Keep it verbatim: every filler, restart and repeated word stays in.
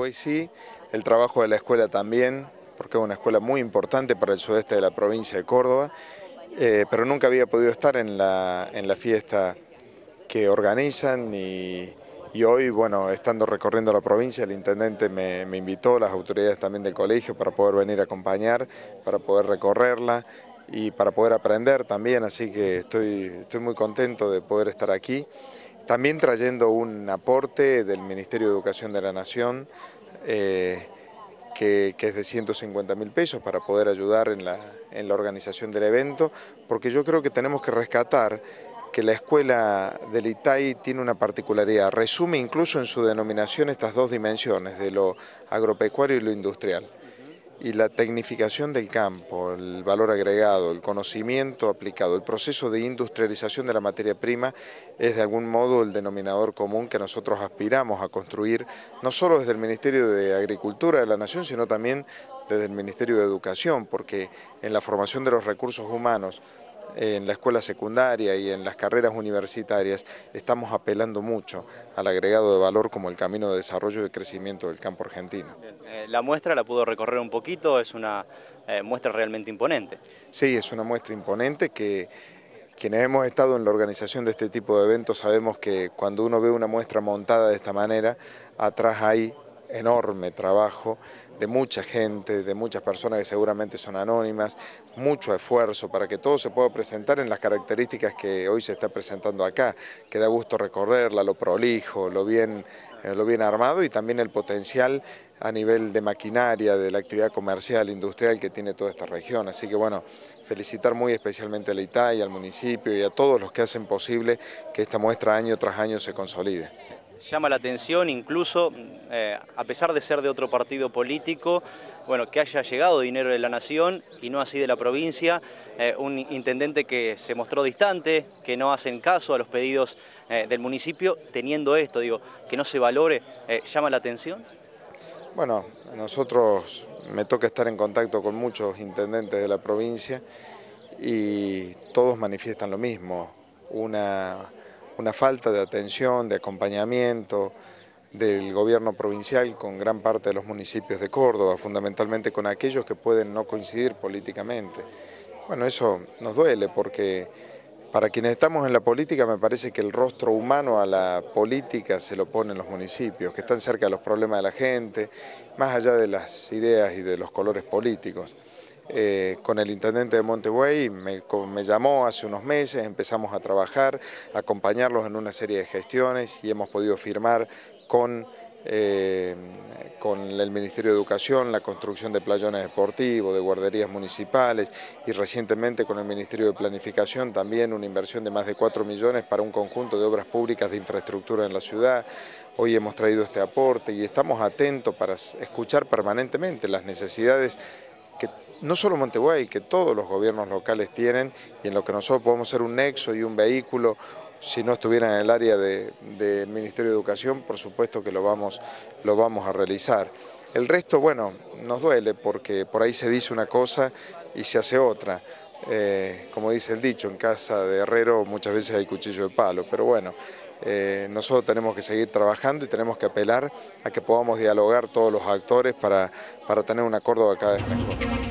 Montevideo sí, el trabajo de la escuela también, porque es una escuela muy importante para el sudeste de la provincia de Córdoba, eh, pero nunca había podido estar en la, en la fiesta que organizan y, y hoy, bueno, estando recorriendo la provincia, el intendente me, me invitó, las autoridades también del colegio, para poder venir a acompañar, para poder recorrerla y para poder aprender también, así que estoy, estoy muy contento de poder estar aquí. También trayendo un aporte del Ministerio de Educación de la Nación, eh, que, que es de ciento cincuenta mil pesos para poder ayudar en la, en la organización del evento, porque yo creo que tenemos que rescatar que la escuela del I T A I tiene una particularidad, resume incluso en su denominación estas dos dimensiones, de lo agropecuario y lo industrial. Y la tecnificación del campo, el valor agregado, el conocimiento aplicado, el proceso de industrialización de la materia prima es de algún modo el denominador común que nosotros aspiramos a construir, no solo desde el Ministerio de Agricultura de la Nación, sino también desde el Ministerio de Educación, porque en la formación de los recursos humanos, en la escuela secundaria y en las carreras universitarias estamos apelando mucho al agregado de valor como el camino de desarrollo y crecimiento del campo argentino. Bien, eh, la muestra la pudo recorrer un poquito, es una eh, muestra realmente imponente. Sí, es una muestra imponente que quienes hemos estado en la organización de este tipo de eventos sabemos que cuando uno ve una muestra montada de esta manera, atrás hay enorme trabajo de mucha gente, de muchas personas que seguramente son anónimas, mucho esfuerzo para que todo se pueda presentar en las características que hoy se está presentando acá, que da gusto recorrerla, lo prolijo, lo bien, eh, lo bien armado y también el potencial a nivel de maquinaria, de la actividad comercial, industrial que tiene toda esta región. Así que bueno, felicitar muy especialmente al I T A I, al municipio y a todos los que hacen posible que esta muestra año tras año se consolide. Llama la atención incluso, eh, a pesar de ser de otro partido político, bueno, que haya llegado dinero de la Nación y no así de la provincia, eh, un intendente que se mostró distante, que no hacen caso a los pedidos eh, del municipio, teniendo esto, digo, que no se valore, eh, ¿llama la atención? Bueno, a nosotros me toca estar en contacto con muchos intendentes de la provincia y todos manifiestan lo mismo, una, una falta de atención, de acompañamiento del gobierno provincial con gran parte de los municipios de Córdoba, fundamentalmente con aquellos que pueden no coincidir políticamente. Bueno, eso nos duele porque para quienes estamos en la política me parece que el rostro humano a la política se lo ponen los municipios, que están cerca de los problemas de la gente, más allá de las ideas y de los colores políticos. Eh, con el intendente de Montevideo me, me llamó hace unos meses, empezamos a trabajar, a acompañarlos en una serie de gestiones y hemos podido firmar con, eh, con el Ministerio de Educación la construcción de playones deportivos, de guarderías municipales y recientemente con el Ministerio de Planificación también una inversión de más de cuatro millones para un conjunto de obras públicas de infraestructura en la ciudad. Hoy hemos traído este aporte y estamos atentos para escuchar permanentemente las necesidades que no solo Montevideo, que todos los gobiernos locales tienen y en lo que nosotros podemos ser un nexo y un vehículo. Si no estuviera en el área del de, de Ministerio de Educación, por supuesto que lo vamos, lo vamos a realizar. El resto, bueno, nos duele porque por ahí se dice una cosa y se hace otra. Eh, como dice el dicho, en casa de herrero muchas veces hay cuchillo de palo, pero bueno, eh, nosotros tenemos que seguir trabajando y tenemos que apelar a que podamos dialogar todos los actores para, para tener una Córdoba cada vez mejor.